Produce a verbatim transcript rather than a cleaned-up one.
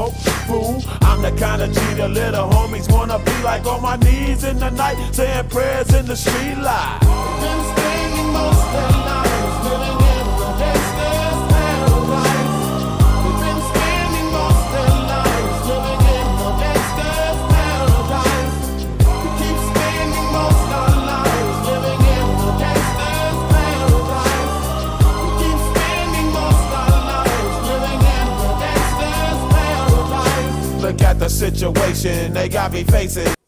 smoke, fool. I'm the kind of G the little homies wanna be like, on my knees in the night, saying prayers in the street light. Been spending most of their lives living in the gangster's paradise. We've been spending most of their lives living in the gangster's paradise. We keep spending most of our lives living in the gangster's paradise. We keep spending most of our lives living in the gangster's paradise. Look at the situation they got me facing.